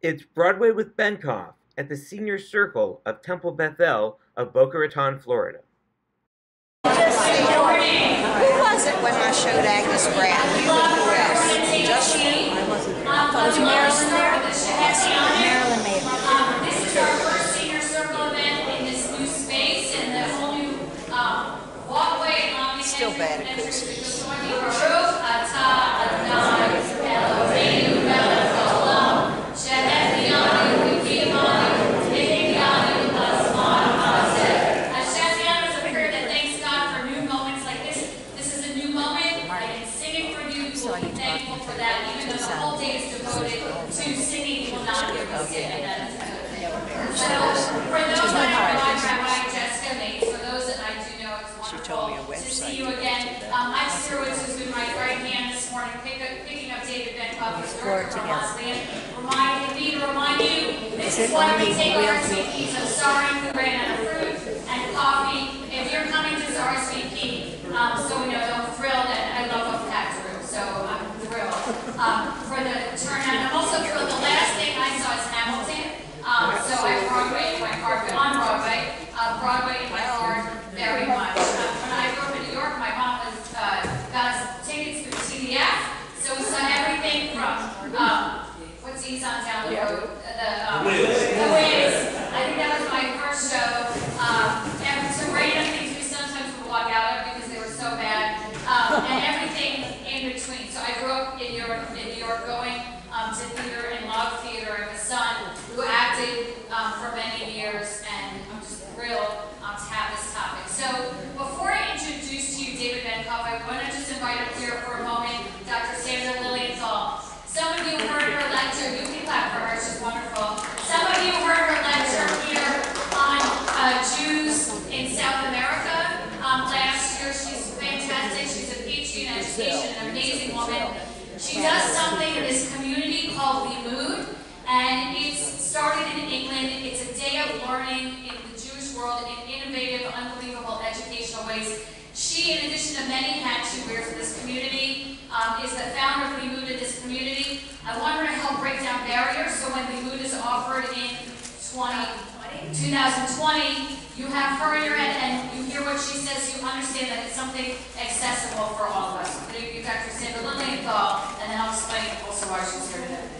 It's Broadway with Benkof at the Senior Circle of Temple Bethel of Boca Raton, Florida. Who was it when I showed Agnes Brand? You and who else? Just you? I wasn't there. Was Marilyn there? Yes, Marilyn made it. This is our first Senior Circle event in this new space and the whole new walkway along the Still bad acoustics. See you again. I'm Stuart, who's been my right hand this morning, picking up DavidBenkof, who's director of Remind you, this is one of the take RSVPs. I'm sorry we ran out of fruit and coffee. If you're coming to this RSVP, so we know, I'm thrilled, and I love Boca through, so I'm thrilled for the turnout. I'm also thrilled. The last thing I saw is Hamilton. So I Broadway in my heart, on Broadway. Broadway in my heart very much. When I grew up in New York, my mom got us tickets through TDF, so we saw everything from what's these on down the road, the Wiz. I think that was my first show. And some random things we sometimes would walk out of because they were so bad, and everything in between. So I grew up in New York, going to theater and loved theater. I have a son who acted for many years, and I'm just thrilled to have this topic. So before I introduce to you DavidBenkof, I want to just invite up here for a moment Dr. Sandra Lilienthal. Some of you heard her lecture. You can clap for her. She's wonderful. Some of you heard her lecture here on Jews in South America last year. She's fantastic. She's a PhD in education, an amazing woman. She does something in this community called Limud, and it's started in England. It's a day of learning in the Jewish world in innovative, unbelievable educational ways. She, in addition to many hats she wears in this community, is the founder of Limud in this community. I want her to help break down barriers, so when Limud is offered in 2020, you have her in your head and you hear what she says, you understand that it's something accessible for all of us. You've got Sandra Lilienthal, and then I'll explain also why she's here today.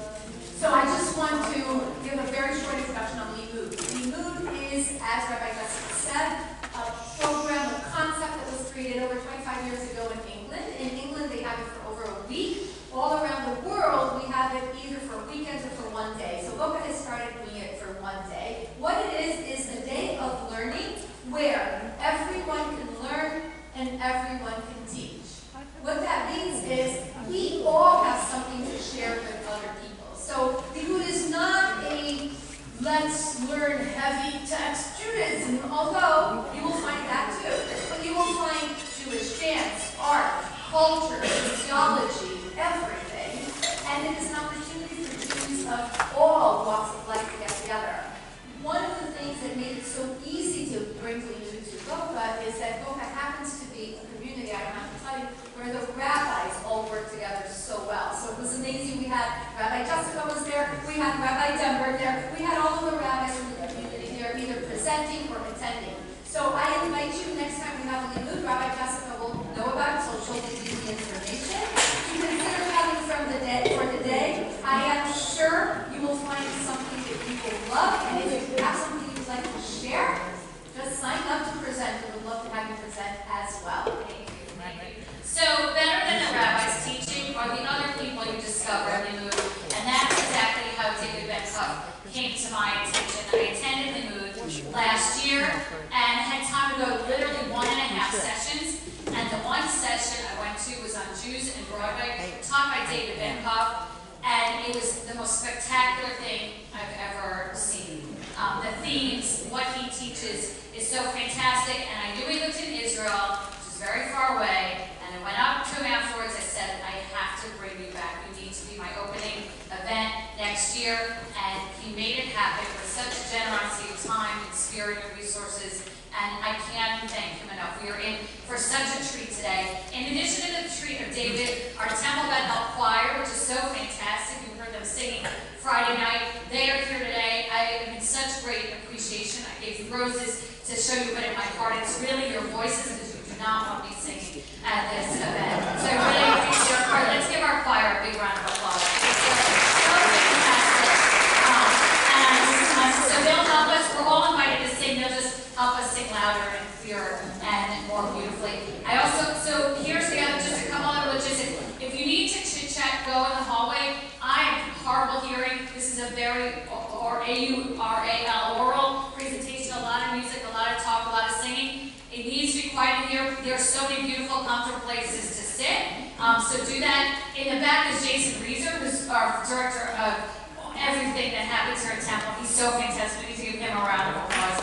So I just want to give a very short introduction on Limud. Limud is, as Rabbi Jessica said, a program, a concept that was created over 25 years ago in England. In England, they have it for over a week. All around the world, we have it either for weekends or for one day. So Boca has started doing it for one day. What it is a day of learning where everyone can learn and everyone can teach. What that means is we all have something to share with other people. So Limud is not a let's learn heavy text Judaism, although you will find that too. But you will find Jewish dance, art, culture, sociology, everything. And it is an opportunity for Jews of all walks of life to get together. One of the things that made it so easy to bring Limud to Boca is that Boca happens to be a community, I don't have to tell you, where the rabbis all work together so well. So it was amazing. We had Rabbi Jessica was there, we had Rabbi Denver there, we had all of the rabbis in the community there either presenting or attending. So I invite you next time we have a Limud, Rabbi Jessica will know about it, so she'll give you the information. You consider coming from the day for the day. I am sure you will find something that you will love, and if you have something you'd like to share, just sign up to present. We would love to have you present as well. Thank you. So better than the rabbis teaching are the other people you discover in Limud, and that's exactly how DavidBenkof came to my attention. I attended Limud last year and had time to go literally 1.5 sessions, and the one session I went to was on Jews in Broadway, taught by DavidBenkof, and it was the most spectacular thing I've ever seen. The themes, what he teaches is so fantastic, and I knew he lived in Israel, which is very far away, and I went up to him afterwards. I said, I have to bring you back. You need to be my opening event next year, and he made it happen with such generosity of time and spirit and resources, and I can't thank him enough. We are in for such a treat today. In addition to the treat of David, our Temple Bethel Choir, which is so fantastic. You heard them singing Friday night show you a bit of my heart. It's really your voices, because you do not want me singing at this event. So I really appreciate your part. Let's give our choir a big round of applause. So fantastic. So they'll help us. We're all invited to sing. They'll just help us sing louder and clearer and more beautifully. So here's the other, just a couple other logistics. If you need to chit-chat, go in the hallway. I am horrible hearing. This is a very A-U-R-A-L oral presentation, a lot of music, a lot of talk, a lot of singing. It needs to be quiet in here. There are so many beautiful, comfortable places to sit. So do that. In the back is Jason Reeser, who's our director of everything that happens here at Temple. He's so fantastic. We need to give him a round of applause.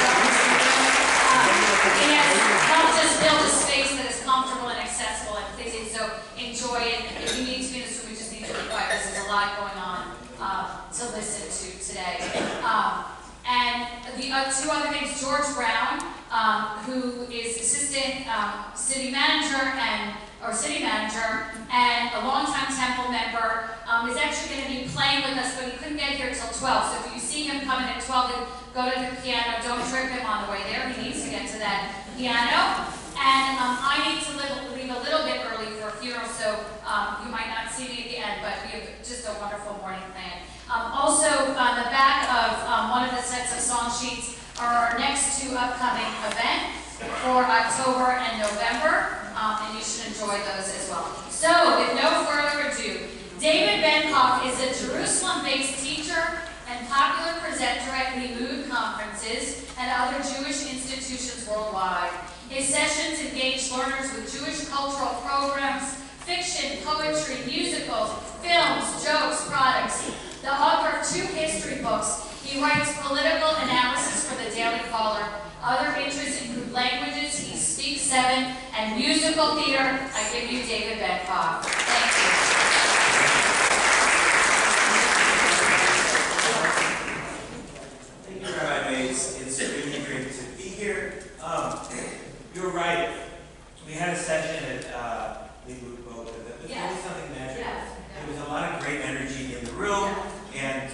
He has helped us build a space that is comfortable and accessible and pleasing. So enjoy it. If you need to be in this room, we just need to be quiet. There's a lot going on to listen to today. And the two other things, George Brown, who is assistant city manager and a longtime Temple member, is actually going to be playing with us, but he couldn't get here till 12. So if you see him coming at 12, then go to the piano. Don't trip him on the way there. He needs to get to that piano. And I need to leave a little bit early for a funeral, so you might not see me at the end, but we have just a wonderful morning planned. Also, on the back of one of the sets of song sheets are our next two upcoming events for October and November, and you should enjoy those as well. So, with no further ado, David Benkof is a Jerusalem-based teacher and popular presenter at Limud conferences and other Jewish institutions worldwide. His sessions engage learners with Jewish cultural programs, fiction, poetry, musicals, films, jokes, products. The author of 2 history books, he writes political analysis for the Daily Caller. Other interests include languages, he speaks 7, and musical theater. I give you David Benkof. Thank you. Thank you, Rabbi Mays. It's really great to be here. You're right. We had a session at Limud Boca that was really something magical. Yes. There was a lot of great energy in the room, and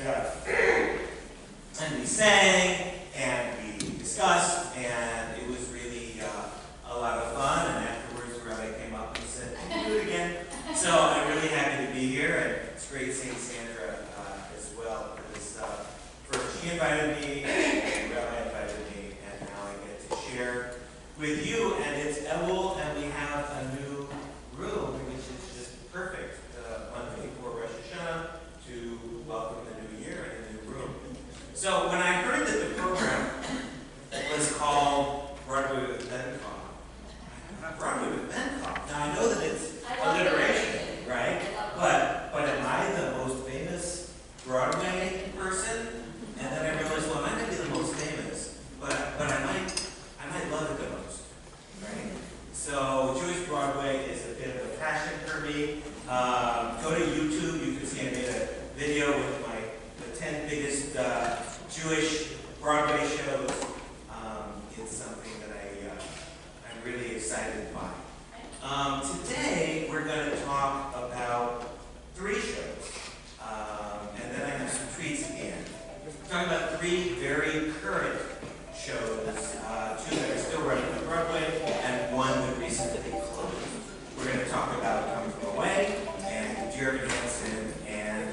we sang, and we discussed, and it was really a lot of fun. And afterwards, Rabbi came up and said, "Can you do it again?" So I'm really happy to be here, and it's great seeing Sandra as well. Because first she invited me, and Rabbi invited me, and now I get to share with you. And it's Elul, and we have a new room, which is just perfect. Month before Rosh Hashanah to welcome the new year and a new room. So when I heard that the program was called Broadway with Benkof, Broadway with Benkof. Now I know that it's alliteration, right? But am I the most famous Broadway person? And then I realized, well, I might not be the most famous, but I might love it the most, right? So Jewish Broadway is a bit of a passion for me. Go to YouTube. You can see I made a video with the 10 biggest Jewish Broadway shows. It's something that I'm really excited by. Today we're going to talk about 3 shows, and then I have some treats at the end. We're talking about 3 very current shows, 2 that are still running on Broadway, and 1 that recently closed. We're going to talk about Coming From Away, and Jeremy Hansen, and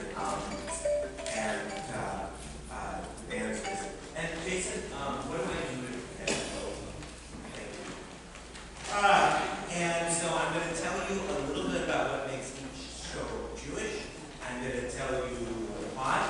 band's visit. And Jason, what am I doing? Thank you. And so I'm going to tell you a little bit about what makes each show Jewish. I'm going to tell you the plot,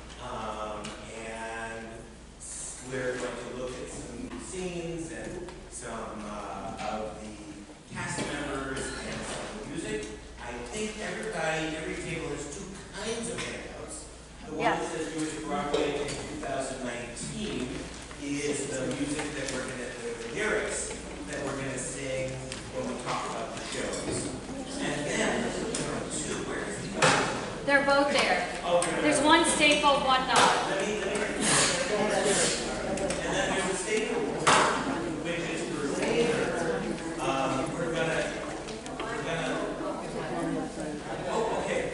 and we're going to look at some scenes and some of the cast members and some of the music. I think every table has 2 kinds of handouts. The one that says Jewish Broadway in 2019 is the music that we're going to, the lyrics that we're going to sing when we talk about the shows. And then there are 2. Where is the other? They're both there. Okay. There's one staple, one not. Let me. And then there's a staple, which is for later. We're gonna. Oh, okay.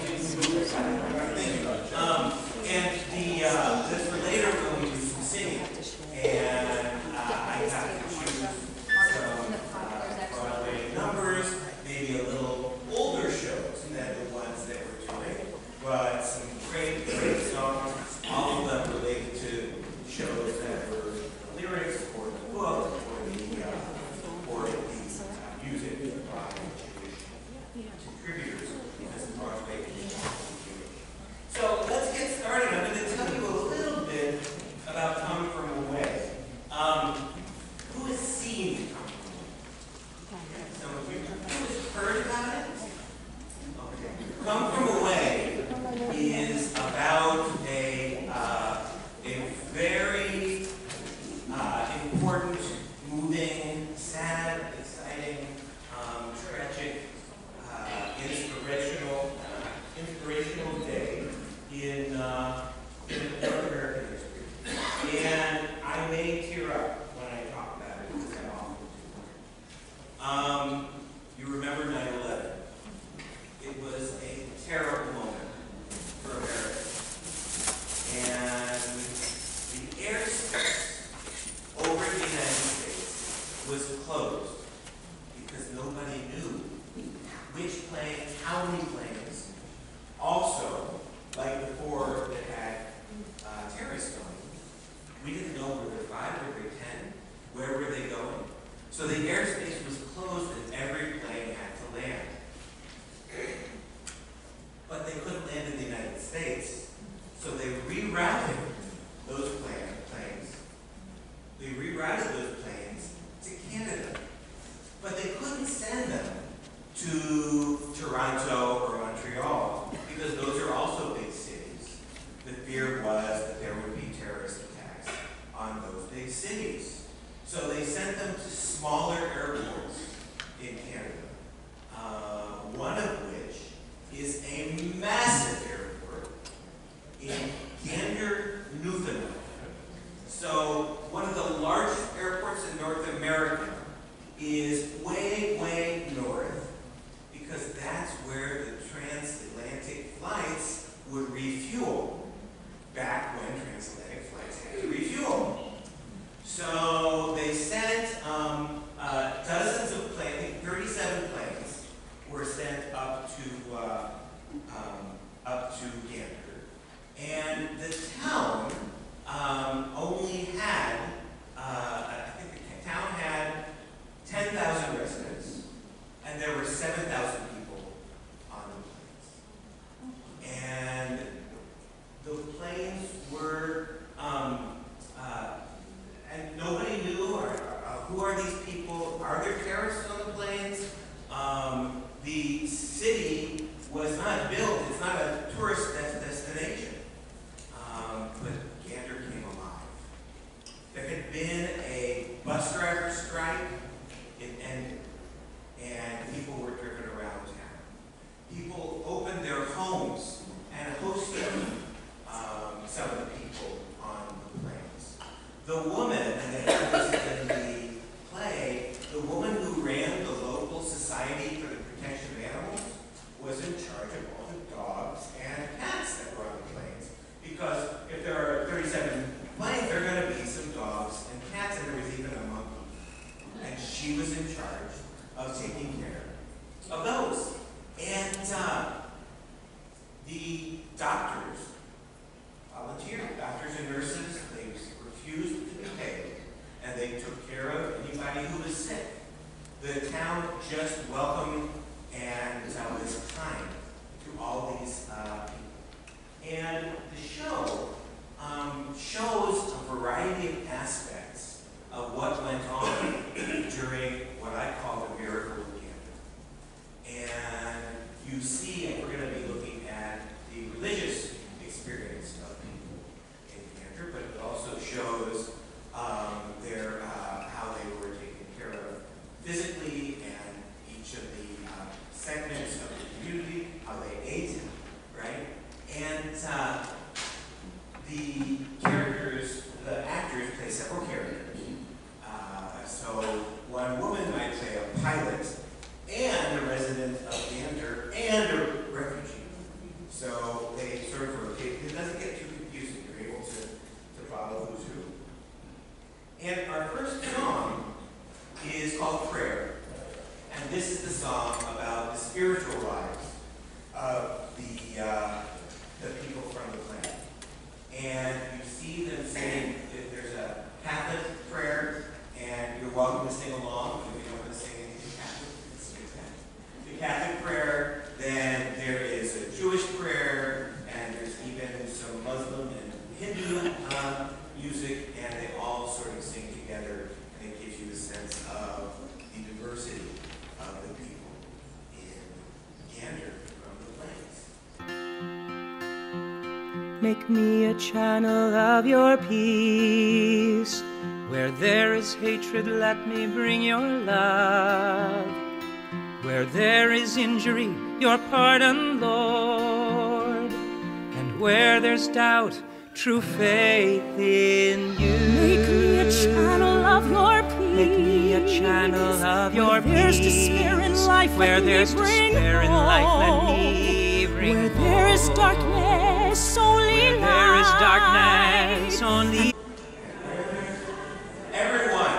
Thank you. And that's for later when we do some singing. but some great, great songs, all of them related to shows that were lyrics or the book or the music by contributors as the Broadway. So let's get started. I'm going to tell you a little bit about Come From Away. Who has seen Come From Away? Some of you. Who has heard about it? Okay. Come From Away is about a very important, moving, sad, exciting, tragic, inspirational day in North American history. And I may tear up when I talk about it, because I often do. You remember 9/11. It was a terrible moment for America. And the airspace over the United States was closed because nobody knew which plane, how many planes. Also, like before it had terrorists going, we didn't know were there 5 or were there 10, where were they going. So the airspace was closed and every plane had to land. But they couldn't land in the United States, so they rerouted those planes. They rerouted those planes to Canada. But they couldn't send them to Toronto or Montreal, because those are also big cities. The fear was that there would be terrorist attacks on those big cities. So they sent them to smaller airports in Canada, one of which is a massive airport in Gander, Newfoundland. So one of the largest airports in North America is way, way north, because that's where the transatlantic flights would refuel, back when transatlantic flights had to refuel. So they sent dozens of planes, I think 37 planes were sent up to Gander. And the town only had, I think the town had 10,000 residents, and there were 7,000 people on the planes. And the planes were, and nobody knew, who are these people? Are there terrorists on the planes? The city was not built, it's not a tourist destination. But Gander came alive. There had been a bus driver strike, it ended, and people were driven around town. People opened their homes and hosted some of the people on the planes. The woman, and they had this in the play, the woman who ran the local society for the protection of animals was in charge of all the dogs and cats that were on the planes. Because if there are 37 planes, there are going to be some dogs and cats, and there was even a monkey. And she was in charge of taking care of those. And the doctors volunteered, doctors and nurses, they refused to be paid, and they took care of anybody who was sick. The town just welcomed and was kind to all these people. And the show shows a variety of aspects of what went on during what I call the miracle of Gander. And you see, and we're going to be looking at the religious experience of people in Gander, but it also shows how they were taken care of physically, and each of the segments of the community, how they ate, right? And the characters, the actors play several characters. So one woman might play a pilot and a resident of Gander and a refugee. So they sort of rotate. It doesn't get too confusing. You're able to follow who's who. And our first song is called Prayer. And this is the song about the spiritual lives of the Make me a channel of your peace. Where there is hatred, let me bring your love. Where there is injury, your pardon, Lord. And where there's doubt, true faith in you. Make me a channel of your peace. Make me a channel of your peace. Where there's despair in life, where let me there's bring despair in life, let hope. me bring Where hope. there is darkness, only where light. there is darkness, only Everyone,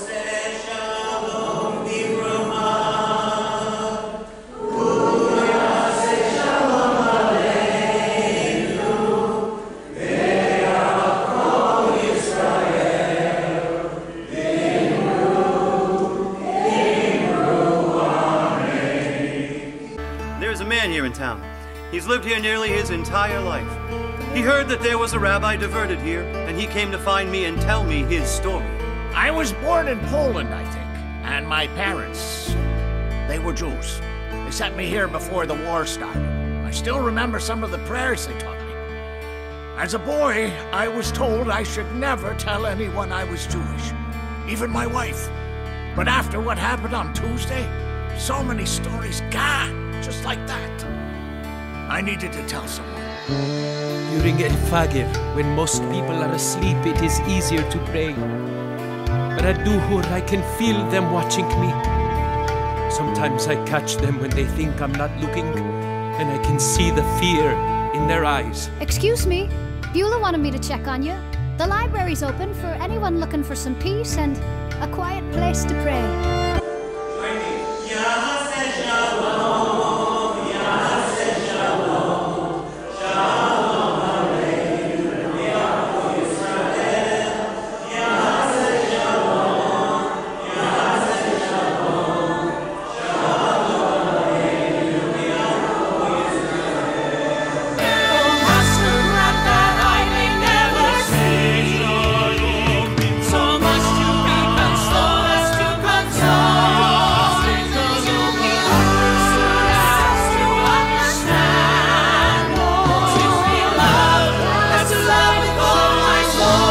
There's a man here in town. He's lived here nearly his entire life. He heard that there was a rabbi diverted here, and he came to find me and tell me his story. I was born in Poland, I think, and my parents, they were Jews. They sent me here before the war started. I still remember some of the prayers they taught me. As a boy, I was told I should never tell anyone I was Jewish, even my wife. But after what happened on Tuesday, so many stories gone, just like that. I needed to tell someone. During El Fajr, when most people are asleep, it is easier to pray. But at Duhur, I can feel them watching me. Sometimes I catch them when they think I'm not looking, and I can see the fear in their eyes. Excuse me, Beulah wanted me to check on you. The library's open for anyone looking for some peace and a quiet place to pray. Join me. Yahweh Shalom, Yahweh Shalom, Shalom Aleinu, Yahweh Israel, Yahweh Shalom, Yahweh Shalom, Shalom Aleinu, Yahweh Israel. Oh, Master, grant that I may never see so much to become so as to console. To be understood as to understand. To be loved as to love with all my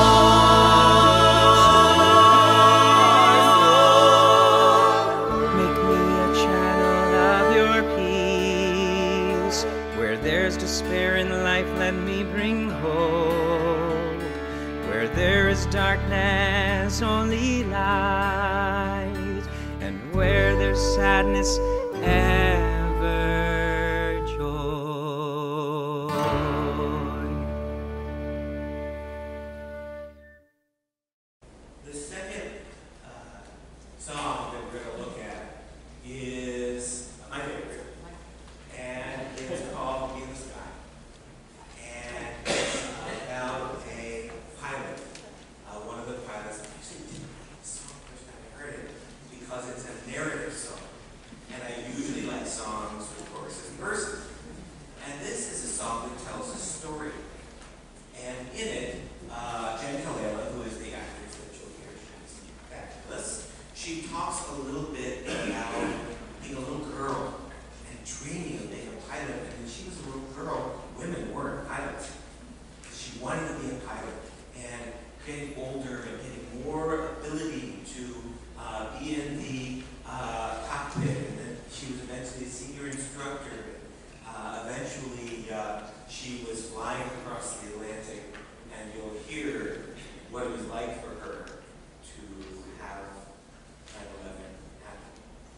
soul. Make me a channel of your peace. Where there's despair in life, let me bring hope. Where there is darkness, only light. And where there's sadness, ever joy. The second song that we're going to look at is my favorite, and it's called In the Sky. And it's about a pilot. One of the pilots, actually, this song, first time I heard it, because it's a narrative song. And I usually like songs with choruses and verses. And this is a song that tells a story. And in it, Jen Kalela, who is the actress that you'll hear, she's fabulous. She talks a little bit about being a little girl and dreaming of being a pilot. And when she was a little girl, women weren't pilots. She wanted to be a pilot. And getting older and getting more ability to be in the cockpit. And then she was eventually a senior instructor. Eventually, she was flying across the Atlantic, and you'll hear what it was like for her to have 9/11 happen.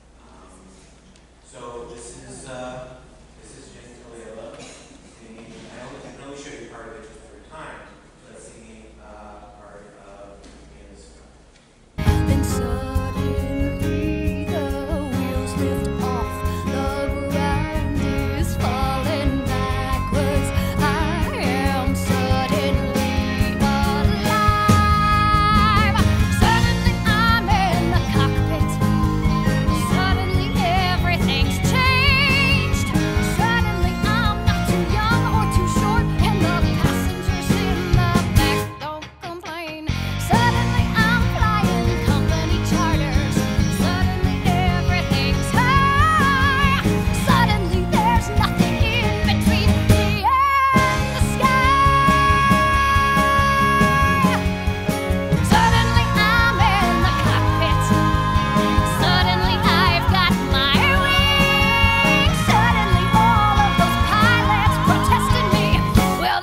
So this is Jen Kalela singing. I can only show you part of it just for time, but singing part of In the Sky. Then suddenly the wheels lift off, the ground is falling backwards. I am suddenly alive.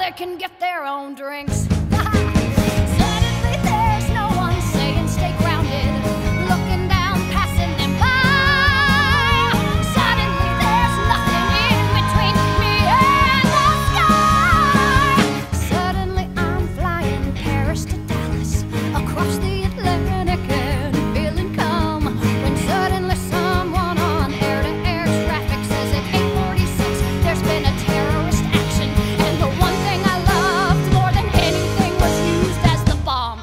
they can get their own drinks. Suddenly there's no one saying stay grounded, looking down, passing them by. Suddenly there's nothing in between me and the sky. Suddenly I'm flying Paris to Dallas, across the Atlantic and feeling calm, when suddenly someone on air-to-air traffic says at 8:46 there's been a terrorist action, and the one thing I loved more than anything was used as the bomb.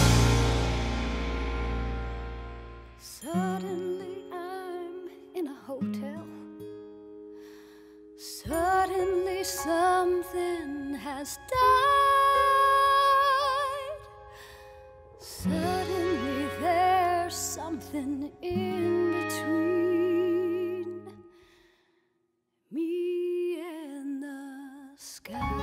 Suddenly I'm in a hotel. Suddenly something has died. Suddenly there's something in between me and the sky.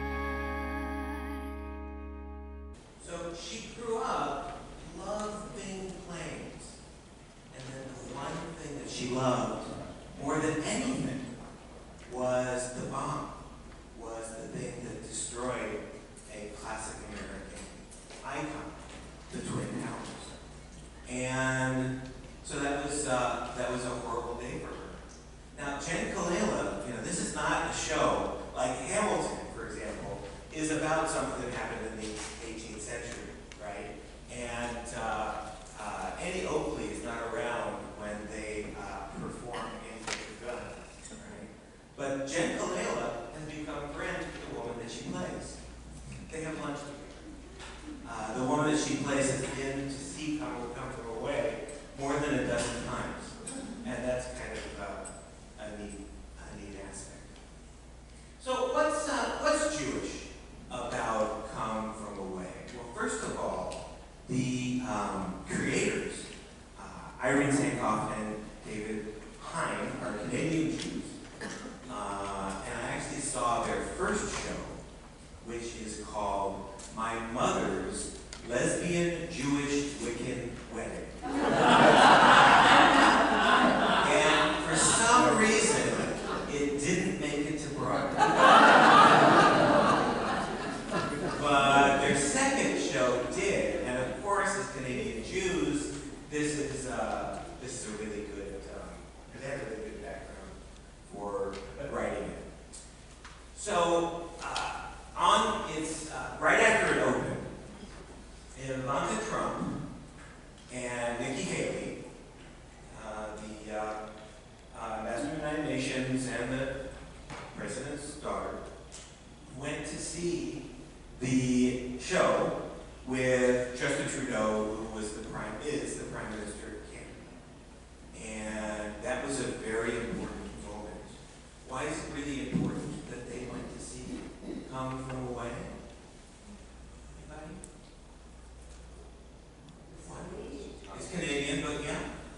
So she grew up loving planes. And then the one thing that she loved more than anything was the bomb, was the thing that destroyed a classic American icon, the Twin Towers. And so that was a horrible day for her. Now, Jen Kalela, this is not a show like Hamilton, for example, is about something that happened in the 18th century, right? And Annie Oakley is not around when they perform Annie Oakley's Gun, right? But Jen Kalela has become friends with the woman that she plays. They have lunch together. The woman that she plays has been to see Come From Away more than a dozen times. And that's kind of a neat aspect. So what's Jewish about Come From Away? Well, first of all, the creators, Irene Benkof and David Hein, are Canadian Jews. And I actually saw their first show, which is called My Mother's Lesbian Jewish Wiccan Wedding. And for some reason, it didn't make it to Broadway. But their second show did, and of course, as Canadian Jews, this is a really good, they have a really good background for writing it. So, right after it opened, Ivanka Trump and Nikki Haley, the Ambassador of the United Nations and the President's daughter, went to see the show with Justin Trudeau, who is the Prime Minister of Canada. And that was a very important moment. Why is it really important that they went to see Come From Away? Anybody? It's Canadian, but yeah.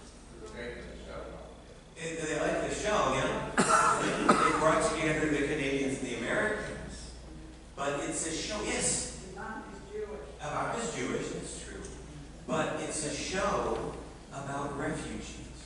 They like the show, yeah. They brought together the Canadians and the Americans. But it's a show, yes. Ivanka's Jewish, it's true. But it's a show about refugees.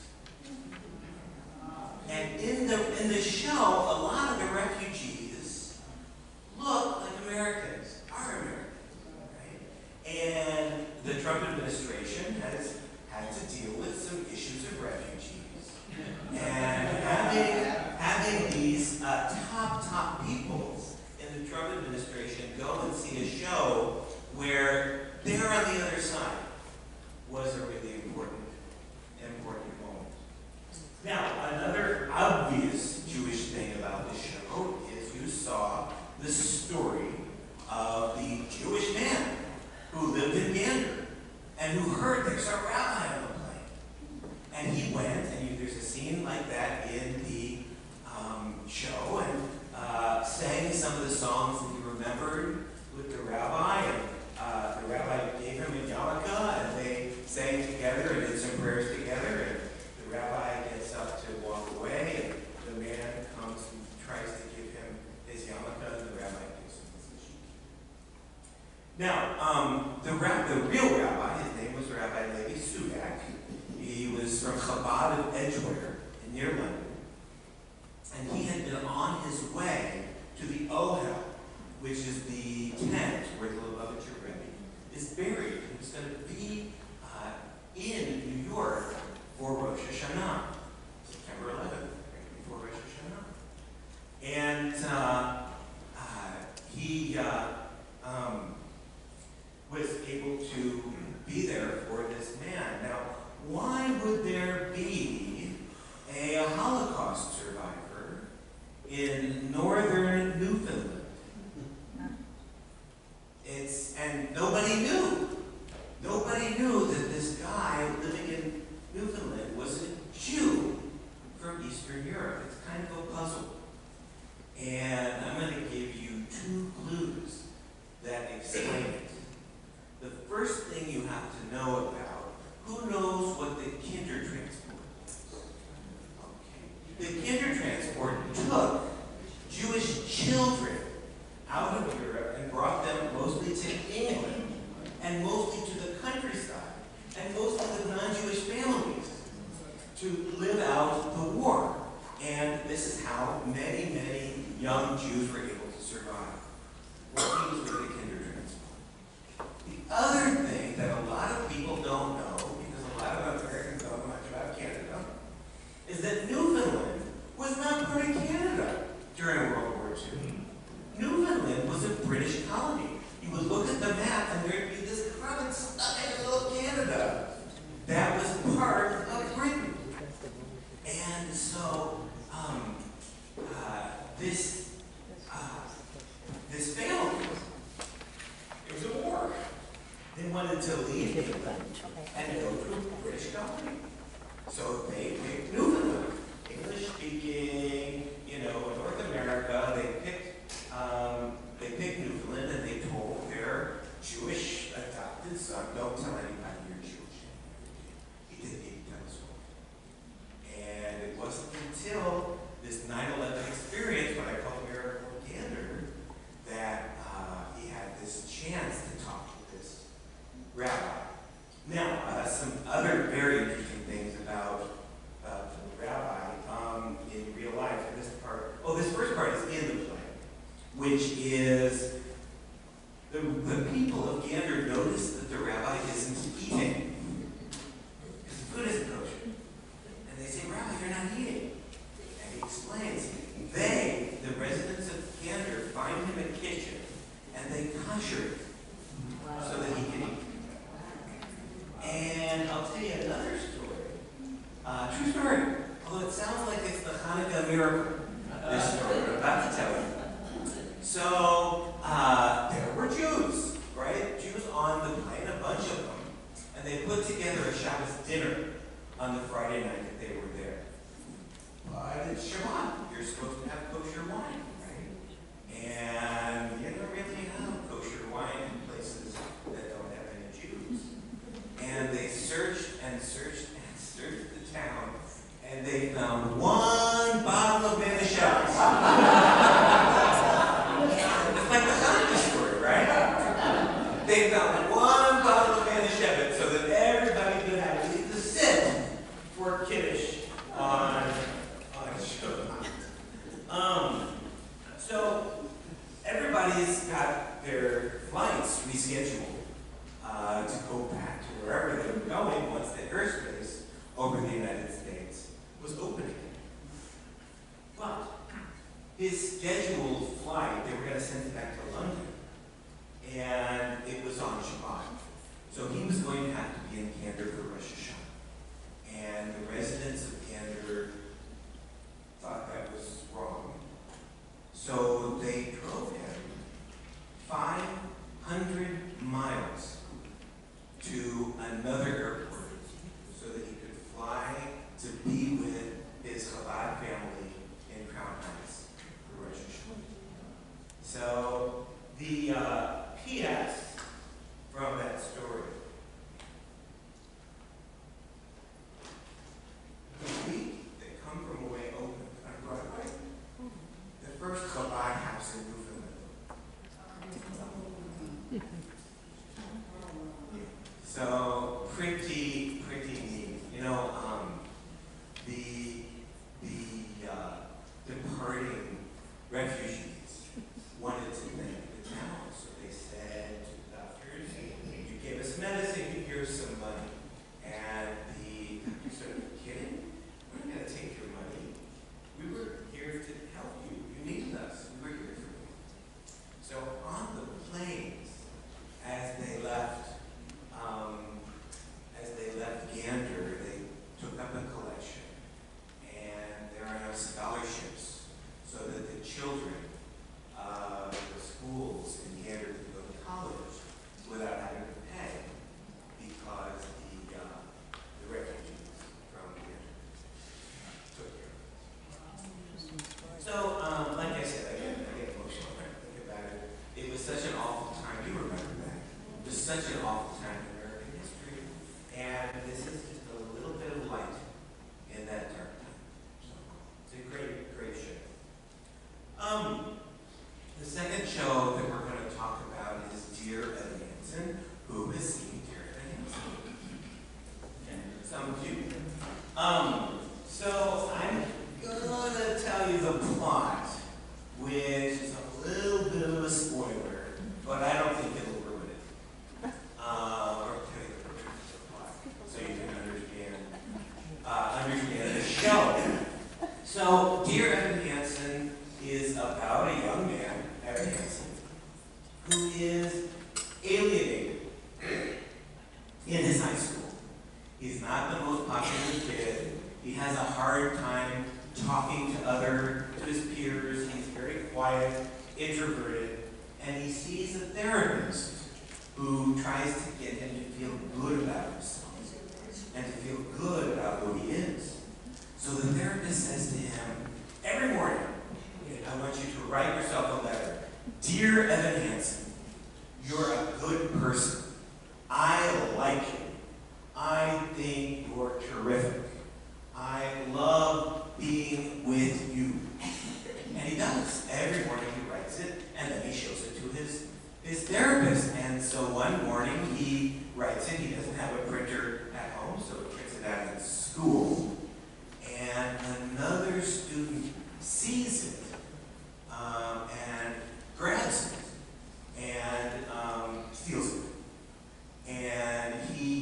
And in the show, a lot of the refugees look like Americans, are Americans, right? And the Trump administration has had to deal with some issues of refugees. And having these top people in the Trump administration go and see a show where they're on the other side was a really important moment. Now, another obvious Jewish thing about this show is you saw the story of the Jewish man who lived in Gander and who heard there's a rabbi on the plane. And he went, and there's a scene like that in the show, and sang some of the songs that he remembered with the rabbi, and the rabbi gave him a yarmulke, and they sang together and did some prayers together, and the rabbi gets up to walk away, and the man comes and tries to give him his yarmulke, and the rabbi gives him his shoes. Now, the real rabbi, his name was Rabbi Levi Sudak. He was from Chabad of Edgware, near London, and he had been on his way to the Ohel which is the tent where the Lubavitcher Rebbe is buried. He was going to be in New York for Rosh Hashanah, September 11th, before Rosh Hashanah. And he was able to be there for this man. Now, why would there be a Holocaust survivor in northern Newfoundland? And nobody knew. Nobody knew that this guy living in Newfoundland was a Jew from Eastern Europe. It's kind of a puzzle. And I'm going to give you 2 clues that explain it. The first thing you have to know about, who knows what the Kinder Transport is? Okay. The Kinder Transport took Jewish children out of Europe and brought them mostly to England, and mostly to the countryside, and mostly the non-Jewish families to live out the war. And this is how many, many young Jews were able to survive. Working with the Kinder Transport. The other thing that a lot of people don't know, because a lot of Americans don't know much about Canada, is that Newfoundland was not part of Canada during World War II. Newfoundland was a British colony. You would look at the map and there'd be this province stuck in the middle of Canada that was part of Britain. And so this family, it was a war. They wanted to leave England and go to a British colony. So they picked Newfoundland, English-speaking, North America. They picked Newfoundland, and they told their Jewish adopted son, "Don't tell anybody you're Jewish." He didn't tell us what. And it wasn't until this 9/11 experience, when I called Miracle Gander, that he had this chance to talk to this rabbi. Now, some other very interesting things about the rabbi in real life. And this first part is in the play, which is the people of Gander notice that the rabbi isn't eating, because the food isn't kosher. And they say, "Rabbi, you're not eating." And he explains, the residents of Gander, find him a kitchen, and they kosher it so that he can eat. And I'll tell you another story. True story. Although it sounds like it's the Hanukkah miracle, this story I'm about to tell you. So, there were Jews, right? Jews on the plane, a bunch of them. And they put together a Shabbos dinner on the Friday night that they were there. But it's Shabbat. You're supposed to have kosher wine, right? And you don't really have kosher wine in places that don't have any Jews. And they searched and searched and searched the town, and they found 1 bottle of Manischewitz. It's like the Hanukkah story, right? They found 1 bottle of Manischewitz so that everybody could have at least a sip for Kiddush on Shabbat. So everybody's got their flights rescheduled to go back to wherever they were going once the airspace over the United States was opening. But his scheduled flight, they were going to send him back to London, and it was on Shabbat. So he was going to have to be in Gander for Rosh Hashanah. And the residents of Gander thought that was wrong. So they drove him 500 miles to another airport so that he could fly to be with his Chabad family in Crown Heights for Rosh Hashanah. So the P.S. from that story. The week they come from away open on Broadway, the first Chabad house in Newfoundland. So pretty neat. The departing refugees wanted to thank the such an awful time. You remember that. It was such an awful time in American history. And this is just a little bit of light in that dark time. So it's a great, great show. The second show that we're going to talk about is Dear Evan Hansen. Who has seen Dear Evan Hansen? Some of you. So I'm going to tell you the plot, which is a little bit of a spoiler, but I don't think it'll ruin it. Or tell you the plot, so you can understand the show. So, Dear Evan Hansen is about a young man, Evan Hansen, who is alienated in his high school. He's not the most popular kid. He has a hard time talking to his peers. He's very quiet, introverted, and he sees a therapist who tries to get him to feel good about himself and to feel good about who he is. So the therapist says to him, every morning, I want you to write yourself a letter. Dear Evan Hansen, you're a good person. I like you. I think you're terrific. I love being with you. And he does. Every morning he writes it, and then he shows it to his therapist. And so one morning he writes it. He doesn't have a printer at home, so he prints it out at school. And another student sees it and grabs it and steals it. And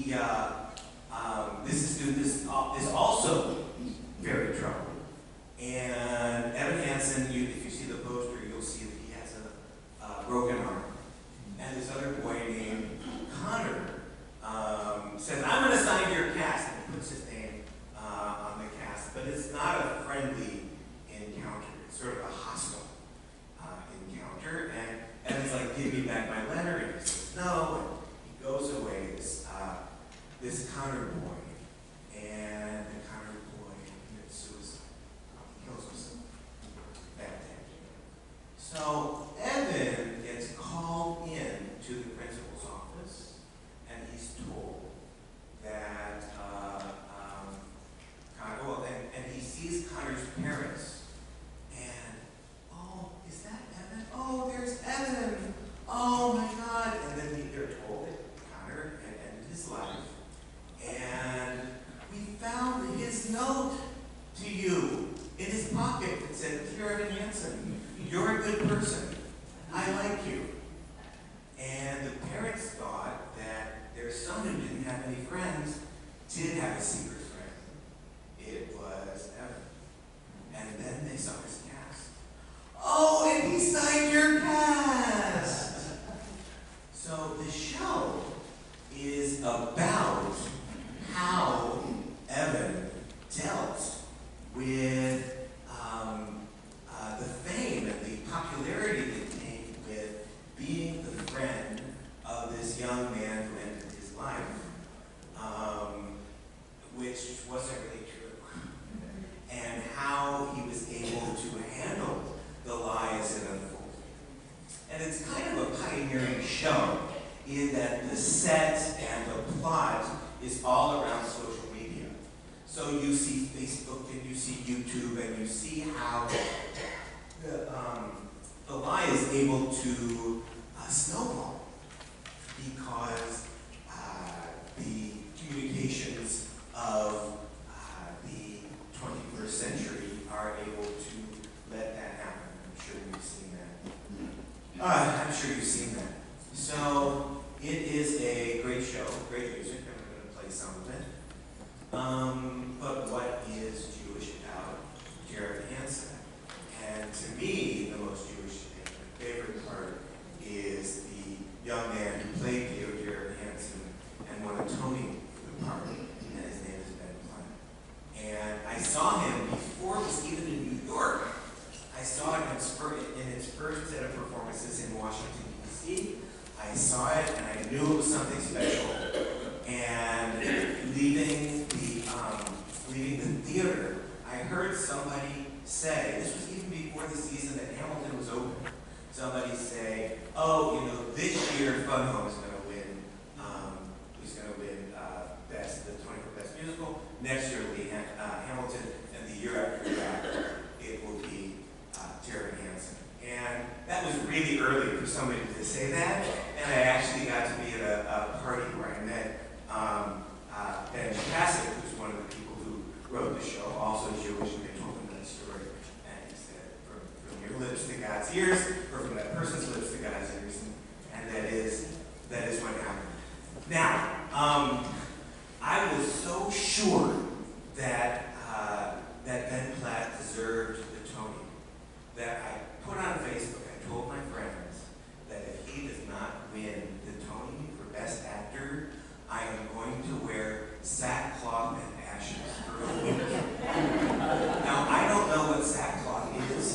this student is also very troubled. And Evan Hansen, if you see the poster, you'll see that he has a broken arm. And this other boy named Connor says, I'm going to sign your cast. And he puts his name on the cast. But it's not a friendly encounter. It's sort of a hostile encounter. And Evan's like, give me back my letter. And he says, no. And he goes away, this Connor boy. And the Connor boy commits suicide. Kills himself. That day. So Evan gets called in to the principal's office, and he's told that and he sees Connor's parents, and oh, is that Evan? Oh, there's Evan. Oh my God! And then they're told that Connor had ended his life, and we found his note to you in his pocket that said, Dear Evan Hansen, you're a good person. I like you. And the parents thought that their son, who didn't have any friends, did have a secret friend. It was Evan. And then they saw his cast. Oh, and he signed your cast! So the show is about how Evan dealt with the fame and the popularity that came with being the friend of this young man who ended his life, which wasn't really true, and how he was able to handle the lie as it unfolded. And it's kind of a pioneering show in that the set and the plot is all around social media. So you see Facebook and you see YouTube and you see how the lie is able to snowball because the communications of the 21st century are able to let that happen. I'm sure you've seen that. So it is a great show, great music. I'm going to play some of it. But what is Jewish about Jared Hansen? And to me, the most Jewish thing, my favorite part, is the young man who played Jared Hansen and won a Tony for the part, and his name is Benkof. And I saw him before it was even in New York. I saw it in its first set of performances in Washington, D.C. I saw it and I knew it was something special. And leaving the theater, I heard somebody say, this was even before the season that Hamilton was open, somebody say, oh, you know, this year Fun Home is going to win, best, the Tony for Best Musical. Next year will be Hamilton, and the year after that, it will be Terry Hansen. And that was really early for somebody to say that, and I actually got to be at a party where I met Benkof, who's one of the people who wrote the show, also Jewish, and they told him that story, and he said, from your lips to God's ears, or from that person's lips to God's ears, and that is what happened. Now, I was so sure that Ben Platt deserved the Tony that I put on Facebook, I told my friends that if he does not win the Tony for Best Actor, I am going to wear sackcloth and ashes for a week. Now, I don't know what sackcloth is,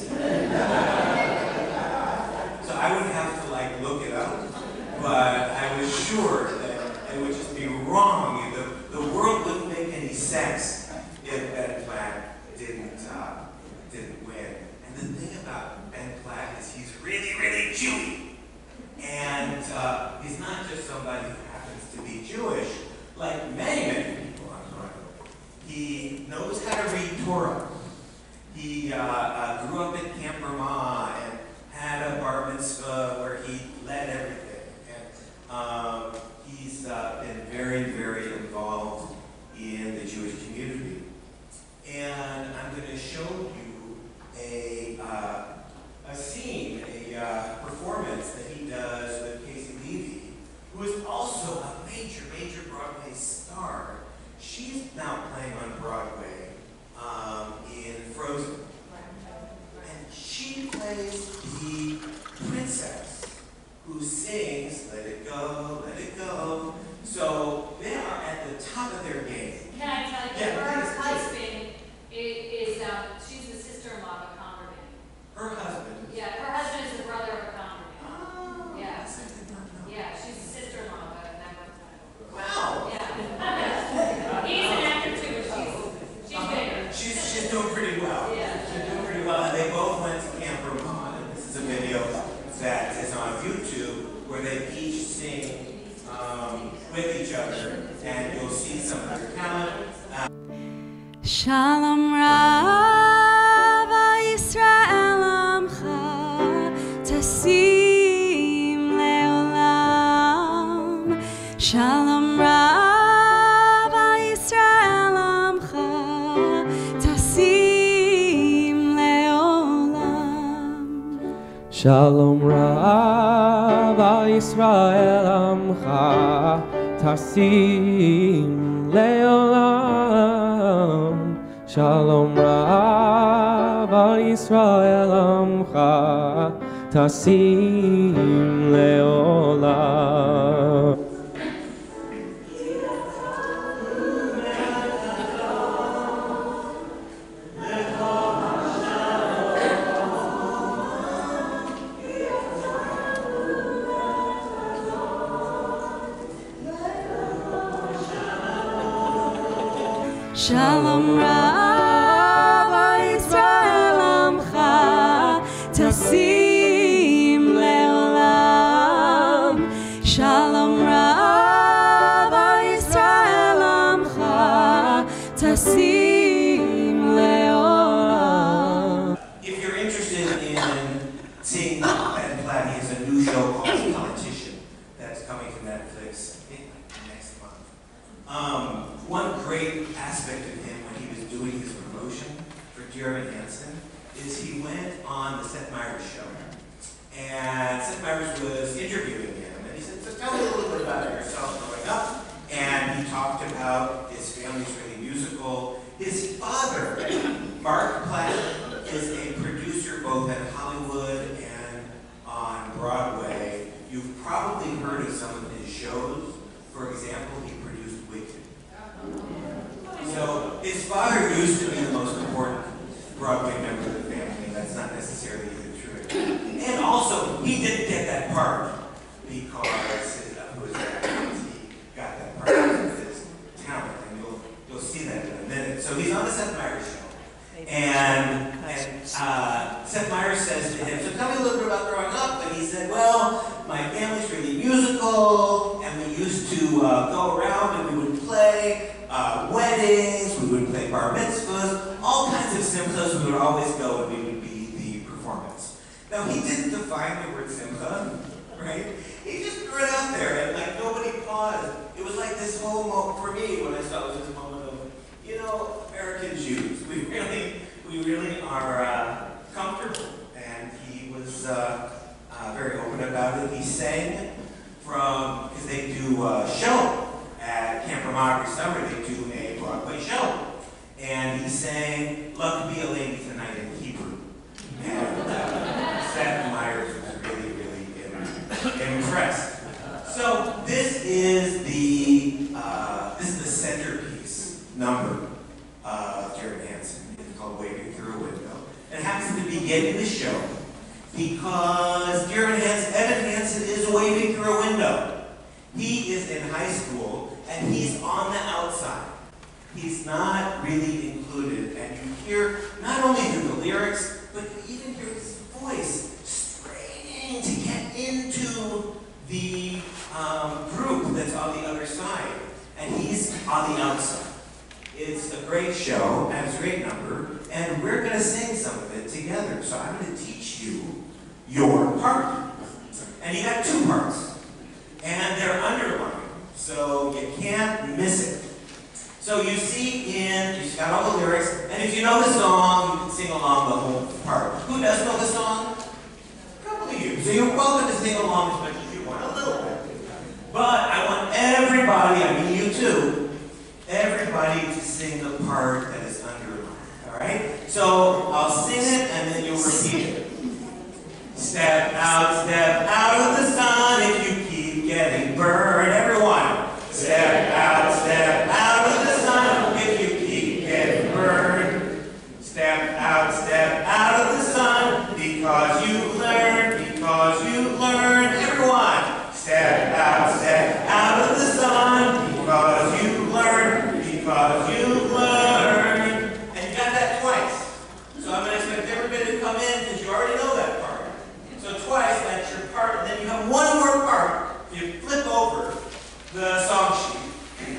so I would have to like look it up, but I was sure that it would just be wrong. The world wouldn't make any sense if Ben Platt didn't win. And the thing about Ben Platt is he's really, really Jewy. And he's not just somebody who happens to be Jewish, like many, many people on Broadway. He knows how to read Torah. He grew up in Camp Ramah and had a bar mitzvah where he led everything. And he's been very, very involved in the Jewish community. And I'm going to show you a scene, a performance that he does with Casey Levy, who is also a major, major Broadway star. She's now playing on Broadway in Frozen. And she plays the princess who sings, let it go, let it go. So they are at the top of their game. Can I tell you, Yeah, her please. husband is she's the sister-in-law of a congregant. Her husband. Yeah, her husband is the brother of a congregant. Oh, Yeah. yes, I did not know. Yeah, she's the sister-in-law of a member of the Wow. Yeah. He's an actor too, but she's bigger. She's doing pretty well. Yeah. She's doing pretty well. And they both went to Camp Ramah. And this is a video that is on YouTube where they each sing with each other, and you'll see some of their talent. Shalom Rav Yisrael Amcha Tasim Leolam. Shalom Rav Yisrael Amcha Tasim Leolam. Shalom Rav Yisrael Amcha Tasim Leolam. Shalom Rav Yisrael Amcha Tasim Leolam. Shalom Rav Yisrael Amcha Tasim Leolam. Shalom Rav Yisrael Amcha Tasim Leolam. If you're interested in seeing Ben Platt, he has a new show called Politician that's coming to Netflix, I think, next month. One great aspect of him when he was doing his promotion for Jeremy Hansen is he went on the Seth Meyers show. And Seth Meyers was interviewing him, and he said, so tell me a little bit about yourself growing up. And he talked about his family's really musical. His father, Mark Platt, is a producer both at Hollywood and on Broadway. You've probably heard of some of his shows. For example, he produced Wicked. So his father used to be the most important Broadway member of the family. That's not necessarily even true. And also, he didn't get that part because he got that part because of his talent, and you'll see that in a minute. So he's on the Seth Meyers show, and Seth Meyers says to him, "So tell me a little bit about growing up." musical, and we used to go around and we would play weddings, we would play bar mitzvahs, all kinds of simchas. We would always go and we would be the performance. Now, he didn't define the word simcha, right? He just threw it out there, and like nobody paused. It was like this whole moment for me when I saw it was this moment of, you know, American Jews. We really are comfortable, and he was very open about it. He sang because they do a show at Camp Ramah every summer. They do a Broadway show, and he sang "Love to Be a Lady Tonight" in Hebrew. And Seth Meyers was really impressed. So this is the centerpiece number of Jared Hansen. It's called "Waving Through a Window." And it happens to begin the show because Evan Hansen is waving through a window. He is in high school and he's on the outside. He's not really included, and you hear not only the lyrics, but you even hear his voice straining to get into the group that's on the other side, and he's on the outside. It's a great show, and it's a great number, and we're going to sing some of it together. So I'm going to teach you your part. And you got two parts, and they're underlined, so you can't miss it. So you see you've got all the lyrics, and if you know the song, you can sing along the whole part. Who does know the song? A couple of you. So you're welcome to sing along as much as you want, a little bit. But I want everybody, I mean you too, everybody to sing the part that is underlined, all right? So I'll sing it, and then you'll repeat it. Step out of the sun if you keep getting burned. Everyone, step out of the sun if you keep getting burned. Step out of the sun because you learn. Everyone, step out of the sun because you learn. And you got that twice. So I'm going to expect everybody to come in because you already know that part. So twice, that's your part, and then you have one more part. You flip over the song sheet.